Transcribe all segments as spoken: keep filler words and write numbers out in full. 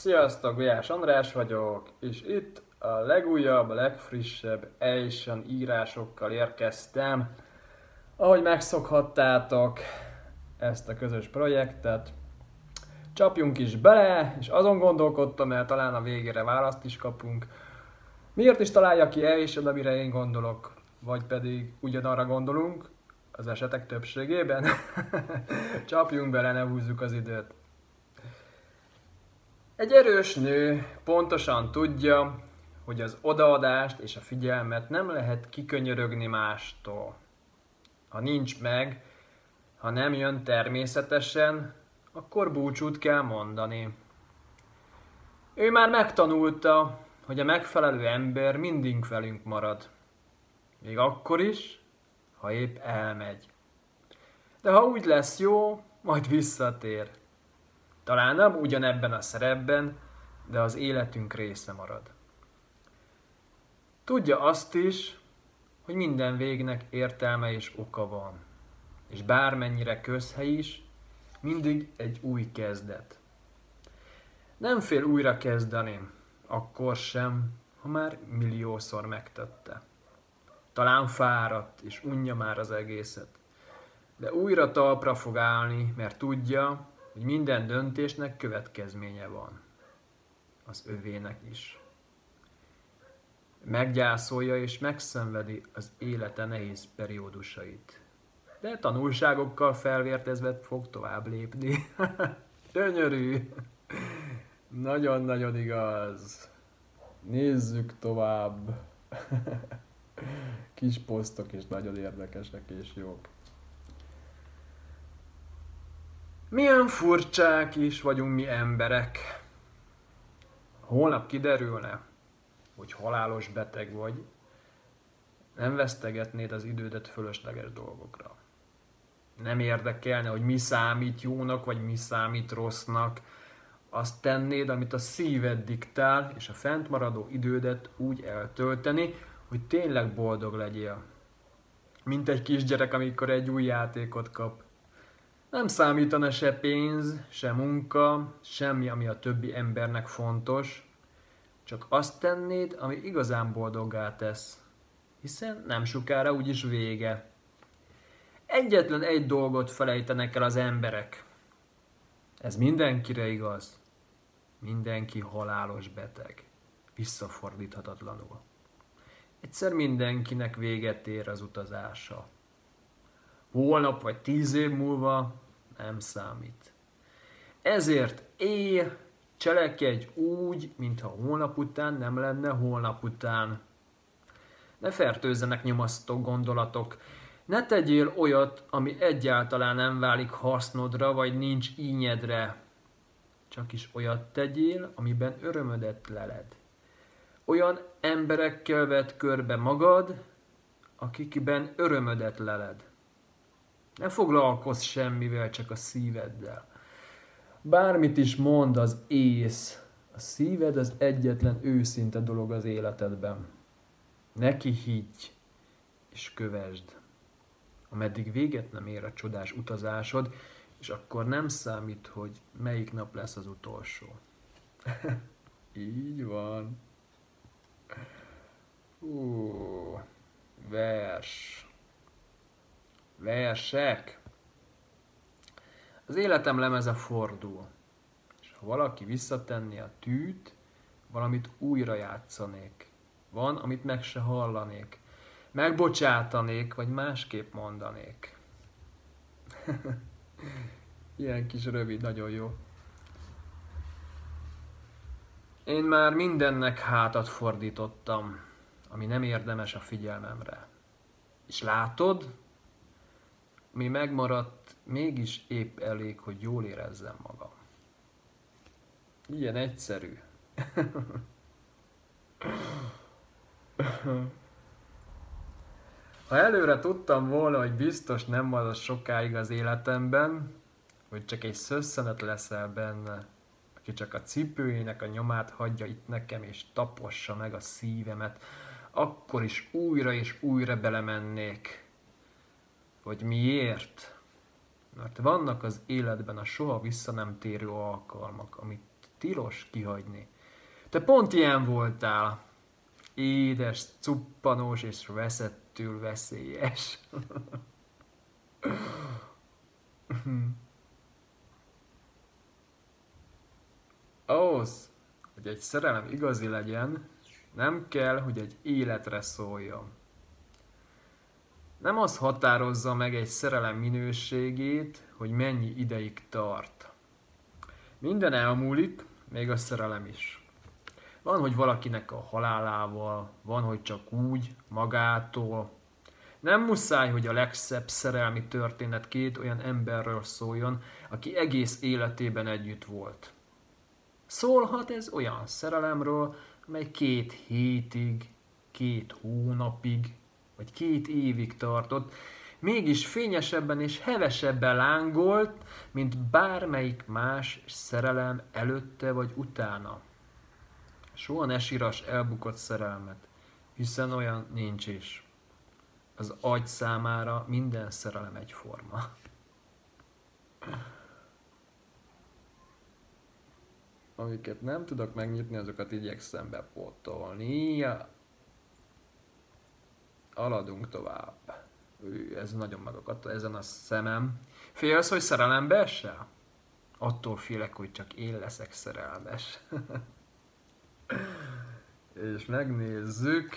Sziasztok, Gulyás András vagyok, és itt a legújabb, legfrissebb Asian írásokkal érkeztem. Ahogy megszokhattátok ezt a közös projektet, csapjunk is bele, és azon gondolkodtam, mert talán a végére választ is kapunk. Miért is találja ki Asian, amire én gondolok, vagy pedig ugyanarra gondolunk, az esetek többségében? Csapjunk bele, ne húzzuk az időt. Egy erős nő pontosan tudja, hogy az odaadást és a figyelmet nem lehet kikönyörögni mástól. Ha nincs meg, ha nem jön természetesen, akkor búcsút kell mondani. Ő már megtanulta, hogy a megfelelő ember mindig velünk marad. Még akkor is, ha épp elmegy. De ha úgy lesz jó, majd visszatér. Talán nem ugyanebben a szerepben, de az életünk része marad. Tudja azt is, hogy minden végnek értelme és oka van. És bármennyire közhely is, mindig egy új kezdet. Nem fél újra kezdeni, akkor sem, ha már milliószor megtette. Talán fáradt és unja már az egészet, de újra talpra fog állni, mert tudja, hogy minden döntésnek következménye van. Az övének is. Meggyászolja és megszenvedi az élete nehéz periódusait. De tanulságokkal felvértezve fog tovább lépni. Gyönyörű! Nagyon-nagyon igaz. Nézzük tovább. Kis posztok is nagyon érdekesek és jók. Milyen furcsák is vagyunk mi emberek. Holnap kiderülne, hogy halálos beteg vagy, nem vesztegetnéd az idődet fölösleges dolgokra. Nem érdekelne, hogy mi számít jónak, vagy mi számít rossznak. Azt tennéd, amit a szíved diktál, és a fentmaradó idődet úgy eltölteni, hogy tényleg boldog legyél. Mint egy kisgyerek, amikor egy új játékot kap. Nem számítana se pénz, se munka, semmi, ami a többi embernek fontos, csak azt tennéd, ami igazán boldoggá tesz, hiszen nem sokára úgyis vége. Egyetlen egy dolgot felejtenek el az emberek. Ez mindenkire igaz. Mindenki halálos beteg. Visszafordíthatatlanul. Egyszer mindenkinek véget ér az utazása. Holnap vagy tíz év múlva nem számít. Ezért élj, cselekedj úgy, mintha holnap után nem lenne holnap után. Ne fertőzzenek nyomasztó gondolatok. Ne tegyél olyat, ami egyáltalán nem válik hasznodra, vagy nincs ínyedre. Csak is olyat tegyél, amiben örömödet leled. Olyan emberekkel vedd körbe magad, akikben örömödet leled. Ne foglalkozz semmivel, csak a szíveddel. Bármit is mond az ész, a szíved az egyetlen őszinte dolog az életedben. Neki higgy, és kövesd. Ameddig véget nem ér a csodás utazásod, és akkor nem számít, hogy melyik nap lesz az utolsó. Így van. Hú, vers. Versek. Az életem lemeze fordul, és ha valaki visszatenni a tűt, valamit újra játszanék. Van, amit meg se hallanék. Megbocsátanék, vagy másképp mondanék. Ilyen kis rövid, nagyon jó. Én már mindennek hátat fordítottam, ami nem érdemes a figyelmemre. És látod, mi megmaradt, mégis épp elég, hogy jól érezzem magam. Ilyen egyszerű. Ha előre tudtam volna, hogy biztos nem marad sokáig az életemben, hogy csak egy szösszenet leszel benne, aki csak a cipőjének a nyomát hagyja itt nekem, és tapossa meg a szívemet, akkor is újra és újra belemennék. Hogy miért? Mert vannak az életben a soha vissza nem térő alkalmak, amit Tilos kihagyni. Te pont ilyen voltál. Édes, cuppanós és veszettül veszélyes. Ahhoz, hogy egy szerelem igazi legyen, nem kell, hogy egy életre szóljon. Nem az határozza meg egy szerelem minőségét, hogy mennyi ideig tart. Minden elmúlik, még a szerelem is. Van, hogy valakinek a halálával, van, hogy csak úgy, magától. Nem muszáj, hogy a legszebb szerelmi történet két olyan emberről szóljon, aki egész életében együtt volt. Szólhat ez olyan szerelemről, amely két hétig, két hónapig, vagy két évig tartott, mégis fényesebben és hevesebben lángolt, mint bármelyik más szerelem előtte vagy utána. Soha ne síras elbukott szerelmet, hiszen olyan nincs is. Az agy számára minden szerelem egyforma. Amiket nem tudok megnyitni, azokat igyekszem bepótolni. Aladunk tovább. Ő, ez nagyon megakadt ezen a szemem. Félsz, hogy szerelembe esel? Attól félek, hogy csak én leszek szerelmes. És megnézzük,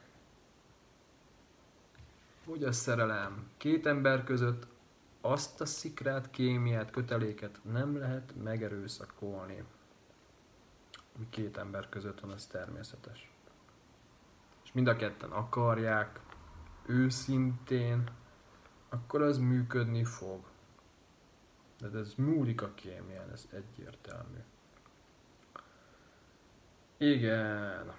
hogy a szerelem két ember között azt a szikrát, kémiát, köteléket nem lehet megerőszakolni. Két ember között van, az természetes. És mind a ketten akarják, őszintén, akkor az működni fog. De ez múlik a kémián, ez egyértelmű. Igen.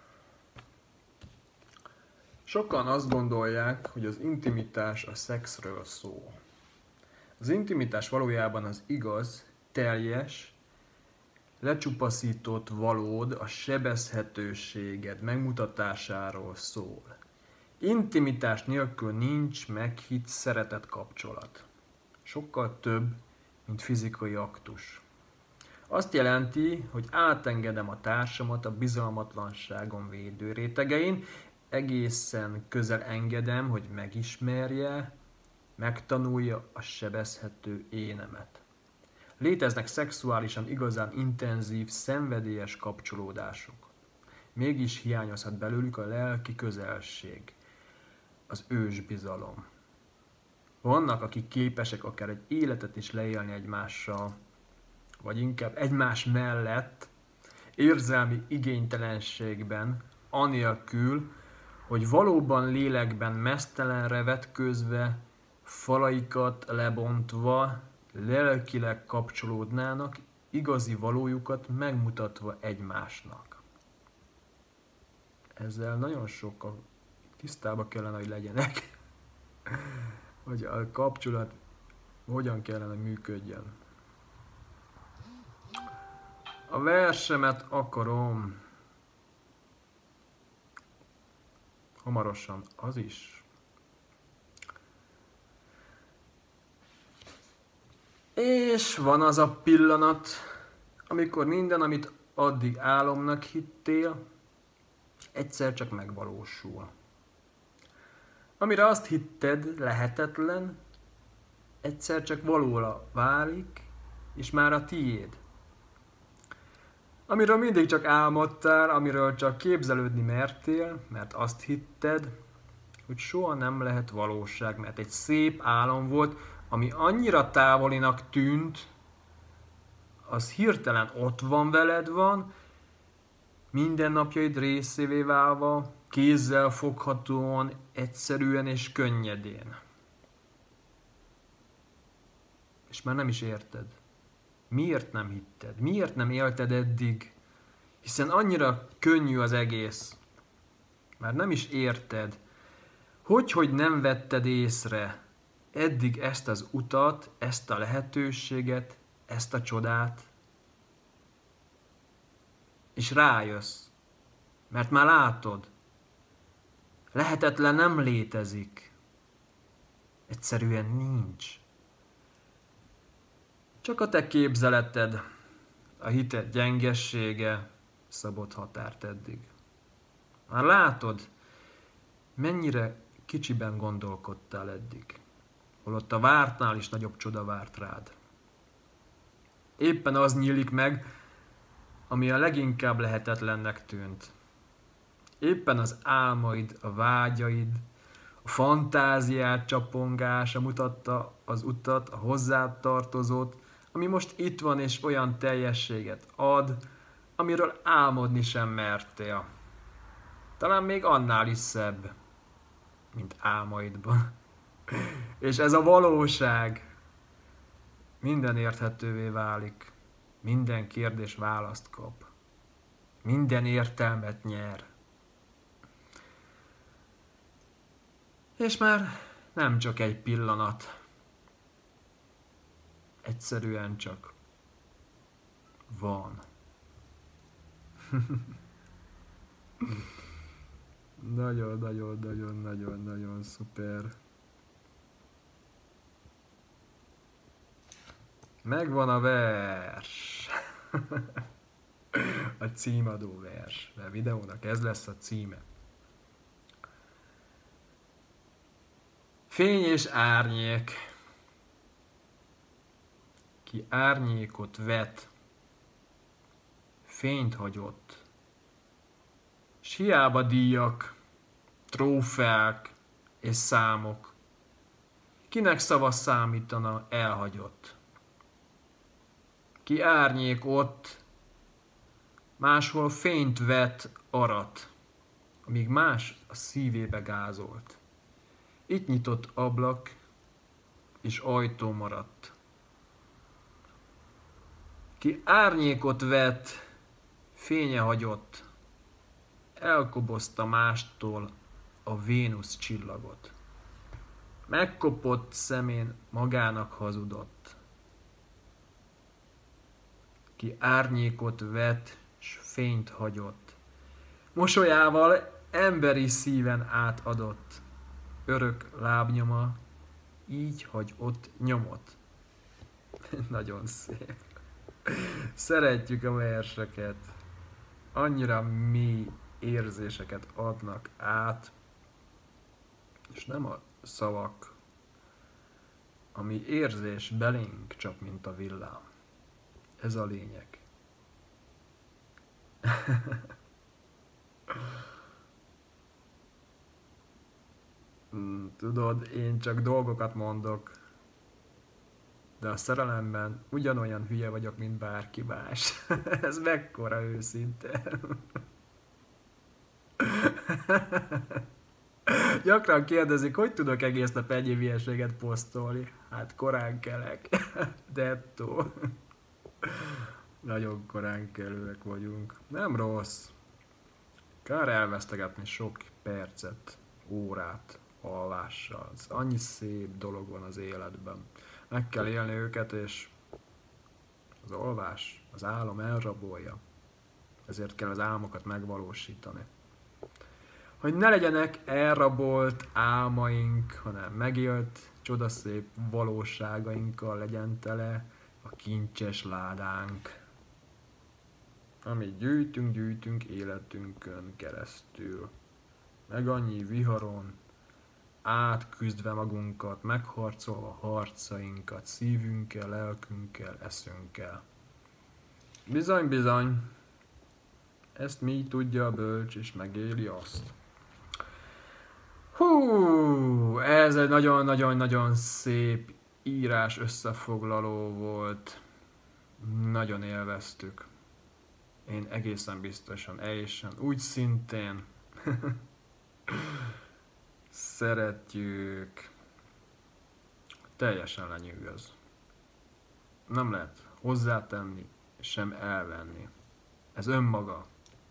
Sokan azt gondolják, hogy az intimitás a szexről szól. Az intimitás valójában az igaz, teljes, lecsupaszított valód a sebezhetőséged megmutatásáról szól. Intimitás nélkül nincs meghitt szeretet kapcsolat. Sokkal több, mint fizikai aktus. Azt jelenti, hogy átengedem a társamat a bizalmatlanságom védő rétegein, egészen közel engedem, hogy megismerje, megtanulja a sebezhető énemet. Léteznek szexuálisan igazán intenzív, szenvedélyes kapcsolódások. Mégis hiányozhat belőlük a lelki közelség, az ősbizalom. Vannak, akik képesek akár egy életet is leélni egymással, vagy inkább egymás mellett, érzelmi igénytelenségben, anélkül, hogy valóban lélekben meztelenre vetközve, falaikat lebontva, lelkileg kapcsolódnának, igazi valójukat megmutatva egymásnak. Ezzel nagyon sokan tisztában kellene, hogy legyenek, hogy a kapcsolat hogyan kellene működjön. A versemet akarom. Hamarosan az is. És van az a pillanat, amikor minden, amit addig álomnak hittél, egyszer csak megvalósul. Amire azt hitted lehetetlen, egyszer csak valóra válik, és már a tiéd. Amiről mindig csak álmodtál, amiről csak képzelődni mertél, mert azt hitted, hogy soha nem lehet valóság, mert egy szép álom volt, ami annyira távolinak tűnt, az hirtelen ott van, veled van, mindennapjaid részévé válva, kézzel foghatóan, egyszerűen és könnyedén. És már nem is érted. Miért nem hitted? Miért nem élted eddig? Hiszen annyira könnyű az egész. Már nem is érted. Hogy, hogy nem vetted észre eddig ezt az utat, ezt a lehetőséget, ezt a csodát? És rájössz. Mert már látod. Lehetetlen nem létezik. Egyszerűen nincs. Csak a te képzeleted, a hited gyengessége szabott határt eddig. Már látod, mennyire kicsiben gondolkodtál eddig, holott a vártnál is nagyobb csoda várt rád. Éppen az nyílik meg, ami a leginkább lehetetlennek tűnt. Éppen az álmaid, a vágyaid, a fantáziád csapongása mutatta az utat, a hozzád tartozót, ami most itt van és olyan teljességet ad, amiről álmodni sem mertél. Talán még annál is szebb, mint álmaidban. És ez a valóság minden érthetővé válik, minden kérdés választ kap, minden értelmet nyer. És már nem csak egy pillanat, egyszerűen csak van. Nagyon, nagyon, nagyon, nagyon, nagyon szuper. Megvan a vers. A címadó vers. A videónak ez lesz a címe. Fény és árnyék. Ki árnyékot vet, fényt hagyott. S hiába díjak, trófeák és számok. Kinek szava számítana elhagyott? Ki árnyék ott, máshol fényt vet, arat, amíg más a szívébe gázolt. Itt nyitott ablak, és ajtó maradt. Ki árnyékot vet, fénye hagyott, elkobozta mástól a Vénusz csillagot. Megkopott szemén magának hazudott. Ki árnyékot vet, s fényt hagyott. Mosolyával emberi szíven átadott. Örök lábnyoma, így hagy ott nyomot. Nagyon szép. Szeretjük a verseket. Annyira mély érzéseket adnak át, és nem a szavak, ami érzés belénk csap, mint a villám. Ez a lényeg. Tudod, én csak dolgokat mondok, de a szerelemben ugyanolyan hülye vagyok, mint bárki más. Ez mekkora őszinte. Gyakran kérdezik, hogy tudok egész nap ennyi hülyeséget posztolni. Hát korán kelek. Dettó. Nagyon korán kelőek vagyunk. Nem rossz. Kár elvesztegetni sok percet, órát alvással. Ez annyi szép dolog van az életben. Meg kell élni őket, és az alvás, az álom elrabolja. Ezért kell az álmokat megvalósítani. Hogy ne legyenek elrabolt álmaink, hanem megélt, csodaszép valóságainkkal legyen tele a kincses ládánk. Amit gyűjtünk, gyűjtünk életünkön keresztül. Meg annyi viharon, átküzdve magunkat, megharcolva harcainkat, szívünkkel, lelkünkkel, eszünkkel. Bizony, bizony, ezt mi tudja a bölcs, és megéli azt. Hú, ez egy nagyon-nagyon-nagyon szép írás összefoglaló volt. Nagyon élveztük. Én egészen biztosan, teljesen úgy szintén. Szeretjük. Teljesen lenyűgöz. Nem lehet hozzátenni, sem elvenni. Ez önmaga.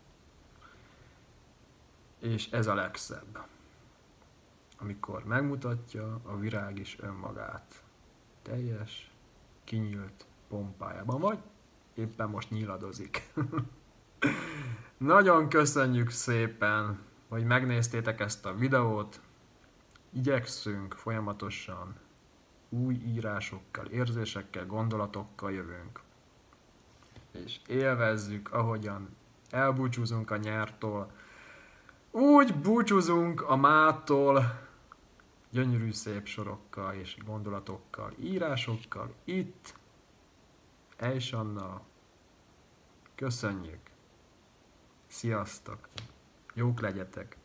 És ez a legszebb. Amikor megmutatja a virág is önmagát. Teljes, kinyílt pompájában, vagy éppen most nyíladozik. Nagyon köszönjük szépen, hogy megnéztétek ezt a videót. Igyekszünk folyamatosan új írásokkal, érzésekkel, gondolatokkal jövünk. és élvezzük, ahogyan elbúcsúzunk a nyártól. Úgy búcsúzunk a mától, gyönyörű szép sorokkal és gondolatokkal, írásokkal, itt, Ejsannal. Köszönjük! Sziasztok! Jók legyetek!